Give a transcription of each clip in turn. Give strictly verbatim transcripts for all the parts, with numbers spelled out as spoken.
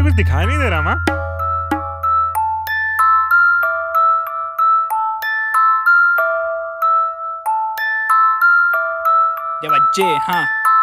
कुछ दिखाई नहीं दे रहा माँ। ये बच्चे हाँ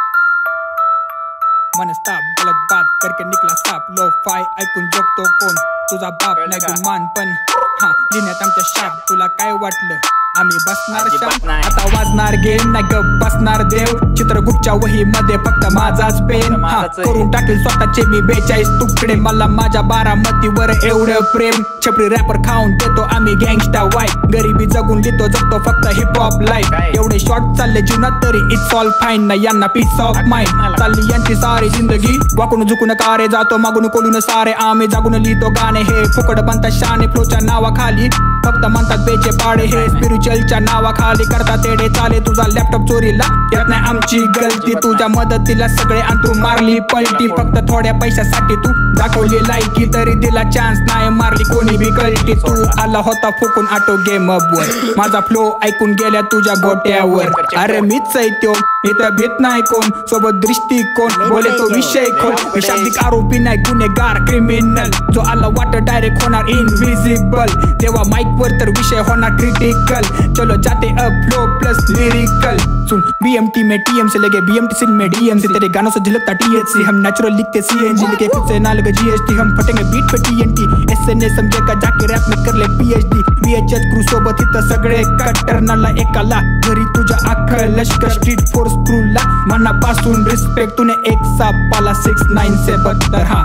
मन स्टॉप गलत बात करके निकला साप लो फाय ऐकून झोपतो कोण तुझा बाप नाही गुमान पण हा लिहिण्यात आमच्या शाप तुला काय वाटलं आम्ही बसणार शाप आता वाजणार गेम नाही ग बसणार देव चित्रगुप्तच्या वही मध्ये फक्त माझाच पेन हा करून टाकेल स्वतःचे मी बेचाळीस तुकडे मला माझ्या बारामतीवर एवढं प्रेम छपरी रॅपर खाऊन देतो आम्ही गँगस्टा वाईट गरिबी जगून लिहितो जगतो फक्त हिप हॉप लाईफ एवढे शॉर्ट चालले जीवनात तरी इट्स ऑल फाईन नाही यांना पीस ऑफ माइंड चालली यांची सारी जिंदगी वाकून झुकून कारे जातो मागून कोलून सारे आम्ही जागून लिहितो गाणे हे फुकट बनतात शाने फ्लोच्या नावाखाली फक्त म्हणतात बेचे पाडे हे स्पिरिच्युअलच्या नावाखाली करतात तेडे चाले तुझा लॅपटॉप चोरीला यात नाही आमची गलती तुझ्या मदतीला सगळे अंतू मारली पलटी फक्त थोड्या पैशासाठी तू दाखवली लायकी तरी दिला चान्स नाही मारली कोणी बी कलटी तू आला होता फुकून ऑटो गेम वर माझा फ्लो ऐकून गेल्या तुझ्या गोट्यावर अरे मीच ऐकतो इथं भीत नाही कोण सोबत दृष्टिकोन बोले तो विषय खोल शाब्दिक आरोपी नाही गुन्हेगार क्रिमिनल जो आला वाटत डायरेक्ट होणार इनविजिबल तेव्हा माइक वर तर विषय होना क्रिटिकल चलो जाते अब फ्लो प्लस लिरिकल सुन बीएमटी में टीएम से लगे बीएमटी सिल में डीएम से तेरे गानों से झलकता टीएचसी हम नेचुरल लिखते सीएनजी लिखे खुद से ना लगे जीएसटी हम फटेंगे बीट पे टीएनटी एसएनए समझेगा जाके रैप में कर ले पीएचडी बीएचएस क्रू सोबत इथं सगळे कट्टर नाला एकाला घरी तुझ्या अख्खं लष्कर स्ट्रीट फोर्स क्रूला मनापासून रिस्पेक्ट तूने एक सापाला सिक्स नाइन से बदतर हा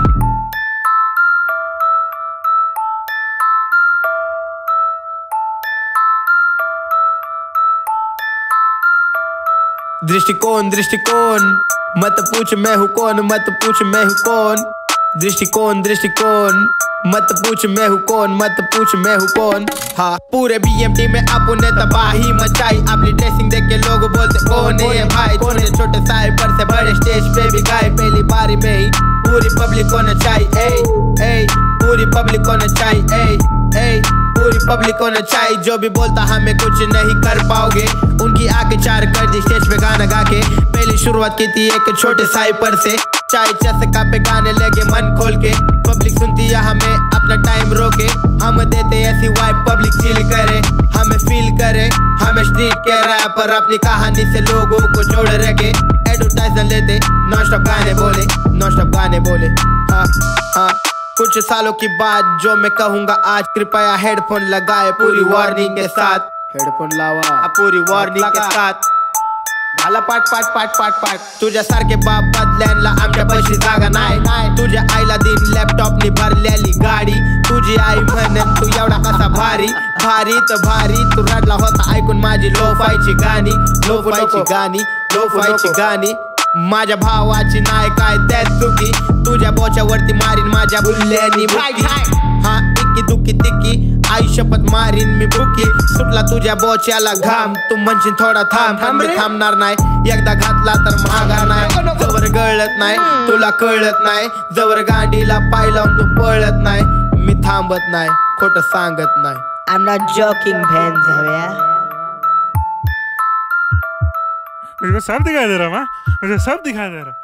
दृष्टिकोण दृष्टिकोण मत पूछ मैं हूँ कौन मत पूछ मैं हूँ कौन दृष्टिकोण दृष्टिकोण मत पूछ मैं हूँ कौन मत पूछ मैं हूँ कौन हाँ पूरे बीएमटी में आपने तबाही मचाई अपनी ड्रेसिंग देख के लोग बोलते कौन है ये भाई कौन है छोटे साइबर से बड़े स्टेज पे भी गाए पहली बारी में ही पूरी पब्लिक को नचाई ए ए पूरी पब्लिक को नचाई ए ए पूरी पब्लिक को नचाई जो भी बोलता हमें कुछ नहीं कर पाओगे उनकी आंखें चार कर दी स्टेज पे गाना गा के पहली शुरुआत की थी एक छोटे साइपर से चाय चस्का पे गाने लगे मन खोल के पब्लिक सुनती है हमें अपना टाइम रोके हम देते ऐसी वाइब पब्लिक चिल करे हमें फील करे हमें स्ट्रीट के रैपर अपनी कहानी से लोगों को जोड़ रखे एडवर्टाइजर लेते नॉन स्टॉप गाने बोले नॉन स्टॉप गाने बोले हाँ हाँ कुछ सालों की बात जो मैं कहूँगा आज कृपया हेडफोन लगाए पूरी वार्निंग के साथ हेडफोन लावा पूरी वार्निंग के साथ झाला पाट पाट पाट पाट पाट तुझ्या सारखे बाप बदल्यांना आमच्या पैसे जागा नाही तुझ्या आईला दिन लॅपटॉपनी भरलेली गाडी तुझी आई म्हणे तू एवढा कसा भारी भारी तर भारी तू रडला होता ऐकून माझी लोफायची गाणी लोफायची गाणी लोफायची गाणी माझ्या भावाची नाय काय त्यात चुकी तुझ्या बोच्यावरती मारीन माझ्या बुल्ल्यानी हा इक्की दुखी तिक्की आई शपथ मारीन मी भुकी सुटला तुझ्या बोच्याला घाम तू म्हणशील थोडा थांब थांब थांबणार नाही एकदा घातला तर महागा नाही जवळ गळत नाही तुला कळत नाही जवळ गाडीला पाय लावून तू पळत नाही मी थांबत नाही खोटं सांगत नाही I'm not joking bhens भैया मुझे सब दिखाई दे रहा माँ मुझे सब दिखाई दे रहा